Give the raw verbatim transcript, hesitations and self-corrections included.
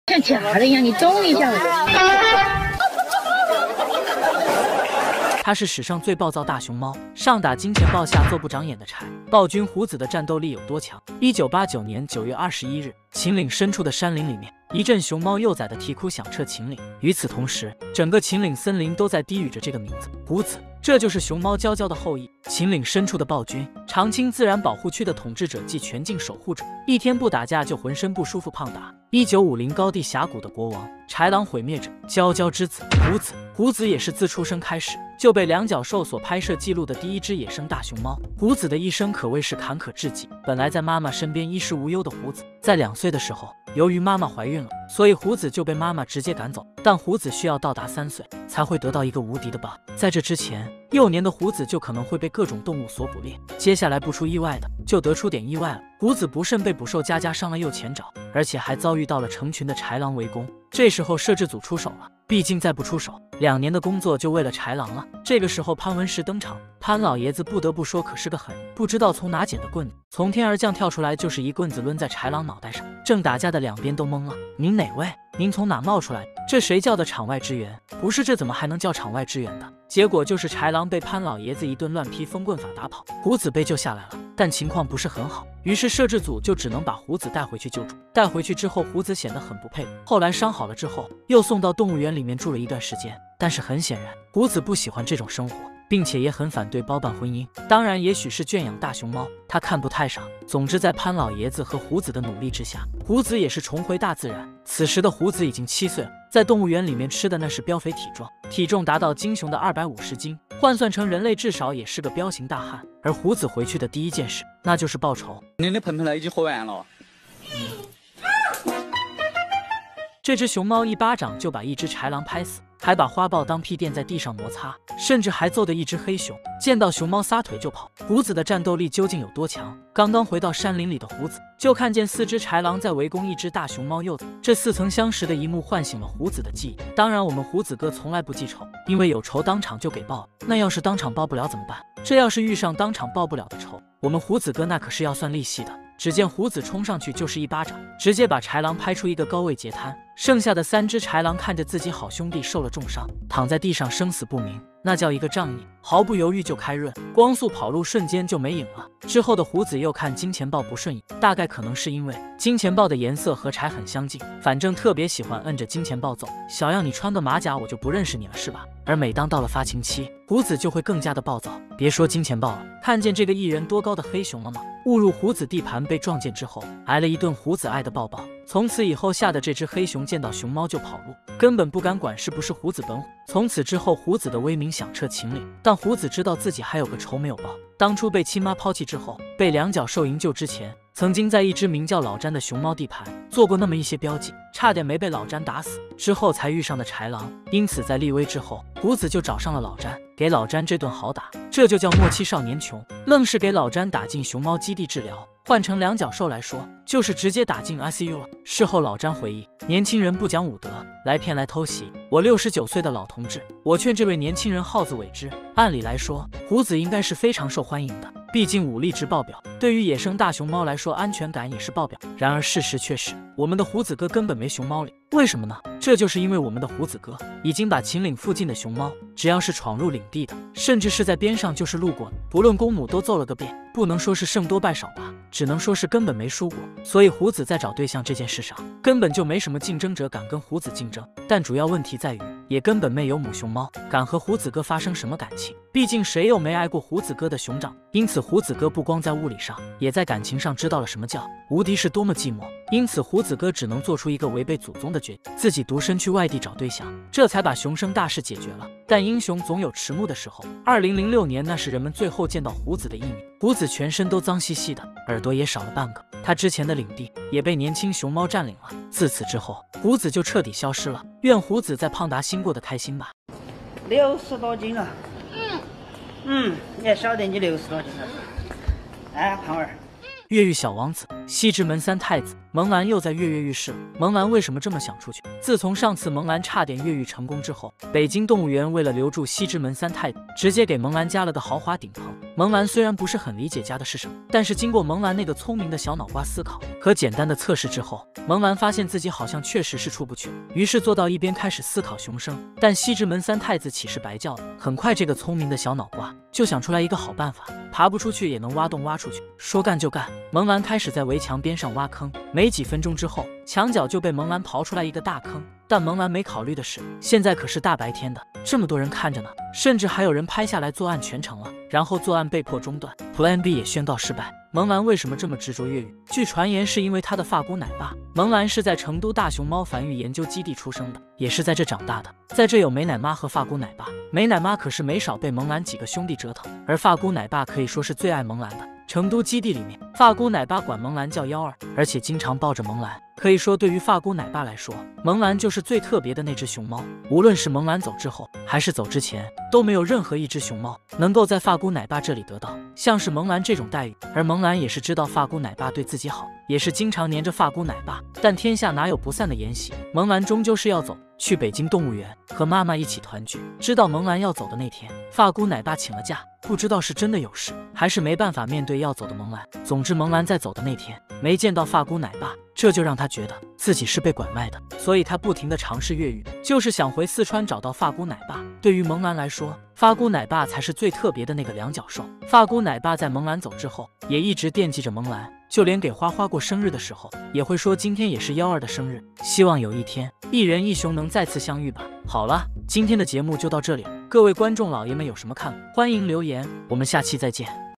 像假的一样，你动一下我就。 它是史上最暴躁大熊猫，上打金钱豹，下做不长眼的柴。暴君胡子的战斗力有多强？一九八九年九月二十一日，秦岭深处的山林里面，一阵熊猫幼崽的啼哭响彻秦岭。与此同时，整个秦岭森林都在低语着这个名字——胡子。这就是熊猫娇娇的后裔。秦岭深处的暴君，长青自然保护区的统治者暨全境守护者，一天不打架就浑身不舒服胖达。一九五零高地峡谷的国王，豺狼毁灭者，娇娇之子胡子。胡子也是自出生开始就被两角兽所拍摄记录的第一只野生大熊猫。胡子的一生可谓是坎坷至极。本来在妈妈身边衣食无忧的胡子，在两岁的时候，由于妈妈怀孕了，所以胡子就被妈妈直接赶走。但胡子需要到达三岁才会得到一个无敌的爸。在这之前，幼年的胡子就可能会被各种动物所捕猎。接下来不出意外的，就得出点意外了。胡子不慎被捕兽家家伤了右前爪，而且还遭遇到了成群的豺狼围攻。这时候摄制组出手了，毕竟再不出手，两年的工作就为了豺狼了。这个时候潘文石登场，潘老爷子不得不说可是个狠人，不知道从哪捡的棍子，从天而降跳出来就是一棍子抡在豺狼脑袋上。正打架的两边都懵了，您哪位？您从哪冒出来？这谁叫的场外支援？不是，这怎么还能叫场外支援的？结果就是豺狼被潘老爷子一顿乱劈风棍法打跑，胡子被救下来了，但情况不是很好，于是摄制组就只能把胡子带回去救助。带回去之后，胡子显得很不配合，后来伤好了之后，又送到动物园里面住了一段时间。但是很显然，胡子不喜欢这种生活，并且也很反对包办婚姻。当然，也许是圈养大熊猫，他看不太上。总之，在潘老爷子和胡子的努力之下，胡子也是重回大自然。此时的胡子已经七岁了，在动物园里面吃的那是膘肥体壮，体重达到金熊的二百五十斤，换算成人类至少也是个彪形大汉。而胡子回去的第一件事，那就是报仇。 您的盆盆呢已经喝完了。 这只熊猫一巴掌就把一只豺狼拍死，还把花豹当屁垫在地上摩擦，甚至还揍得一只黑熊见到熊猫撒腿就跑。胡子的战斗力究竟有多强？刚刚回到山林里的胡子就看见四只豺狼在围攻一只大熊猫幼崽，这似曾相识的一幕唤醒了胡子的记忆。当然，我们胡子哥从来不记仇，因为有仇当场就给报了。那要是当场报不了怎么办？这要是遇上当场报不了的仇，我们胡子哥那可是要算利息的。只见胡子冲上去就是一巴掌，直接把豺狼拍出一个高位截瘫。剩下的三只豺狼看着自己好兄弟受了重伤，躺在地上生死不明，那叫一个仗义，毫不犹豫就开刃，光速跑路瞬间就没影了。之后的胡子又看金钱豹不顺眼，大概可能是因为金钱豹的颜色和柴很相近，反正特别喜欢摁着金钱豹揍。小样，你穿个马甲我就不认识你了是吧？而每当到了发情期，胡子就会更加的暴躁。别说金钱豹了，看见这个一人多高的黑熊了吗？误入胡子地盘被撞见之后，挨了一顿胡子爱的抱抱。从此以后，吓得这只黑熊见到熊猫就跑路，根本不敢管是不是胡子本虎。从此之后，胡子的威名响彻秦岭。但胡子知道自己还有个仇没有报，当初被亲妈抛弃之后，被两角兽营救之前，曾经在一只名叫老詹的熊猫地盘做过那么一些标记，差点没被老詹打死，之后才遇上的豺狼。因此在立威之后，胡子就找上了老詹，给老詹这顿好打。这就叫莫欺少年穷，愣是给老詹打进熊猫基地治疗。换成两角兽来说，就是直接打进 I C U 了。事后老詹回忆，年轻人不讲武德，来骗来偷袭我六十九岁的老同志，我劝这位年轻人好自为之。按理来说，胡子应该是非常受欢迎的，毕竟武力值爆表，对于野生大熊猫来说安全感也是爆表。然而事实却是，我们的胡子哥根本没熊猫脸。为什么呢？这就是因为我们的胡子哥已经把秦岭附近的熊猫，只要是闯入领地的，甚至是在边上就是路过的，不论公母都揍了个遍。不能说是胜多败少吧，只能说是根本没输过。所以胡子在找对象这件事上，根本就没什么竞争者敢跟胡子竞争。但主要问题在于，也根本没有母熊猫敢和胡子哥发生什么感情，毕竟谁又没挨过胡子哥的熊掌。因此胡子哥不光在物理上，也在感情上知道了什么叫无敌是多么寂寞。因此胡子哥只能做出一个违背祖宗的决定，自己独身去外地找对象，这才把熊生大事解决了。但英雄总有迟暮的时候，二零零六年那是人们最后见到胡子的一面。胡子全身都脏兮兮的，耳朵也少了半个，他之前的领地也被年轻熊猫占领了。自此之后，胡子就彻底消失了。愿胡子在胖达新过得开心吧。 六十多斤了，嗯嗯，你还晓得你六十多斤了？哎，胖儿。 越狱小王子，西直门三太子。 萌兰又在跃跃欲试了。萌兰为什么这么想出去？自从上次萌兰差点越狱成功之后，北京动物园为了留住西直门三太子，直接给萌兰加了个豪华顶棚。萌兰虽然不是很理解加的是什么，但是经过萌兰那个聪明的小脑瓜思考和简单的测试之后，萌兰发现自己好像确实是出不去，于是坐到一边开始思考熊生。但西直门三太子岂是白叫的？很快这个聪明的小脑瓜就想出来一个好办法，爬不出去也能挖洞挖出去。说干就干，萌兰开始在围墙边上挖坑，没几分钟之后，墙角就被萌兰刨出来一个大坑。但萌兰没考虑的是，现在可是大白天的，这么多人看着呢，甚至还有人拍下来作案全程了。然后作案被迫中断 ，Plan B 也宣告失败。萌兰为什么这么执着越狱？据传言是因为她的发姑奶爸。萌兰是在成都大熊猫繁育研究基地出生的，也是在这长大的。在这有美奶妈和发姑奶爸，美奶妈可是没少被萌兰几个兄弟折腾，而发姑奶爸可以说是最爱萌兰的。成都基地里面，发姑奶爸管萌兰叫幺二，而且经常抱着萌兰。可以说，对于发姑奶爸来说，萌兰就是最特别的那只熊猫。无论是萌兰走之后，还是走之前，都没有任何一只熊猫能够在发姑奶爸这里得到像是萌兰这种待遇。而萌兰也是知道发姑奶爸对自己好，也是经常黏着发姑奶爸。但天下哪有不散的筵席？萌兰终究是要走，去北京动物园和妈妈一起团聚。知道萌兰要走的那天，发姑奶爸请了假，不知道是真的有事，还是没办法面对要走的萌兰。总之，萌兰在走的那天没见到发姑奶爸，这就让他觉得自己是被拐卖的，所以他不停地尝试越狱，就是想回四川找到发姑奶爸。对于萌兰来说，发姑奶爸才是最特别的那个两脚兽。发姑奶爸在萌兰走之后，也一直惦记着萌兰，就连给花花过生日的时候，也会说今天也是幺二的生日，希望有一天一人一熊能再次相遇吧。好了，今天的节目就到这里了，各位观众老爷们有什么看法，欢迎留言，我们下期再见。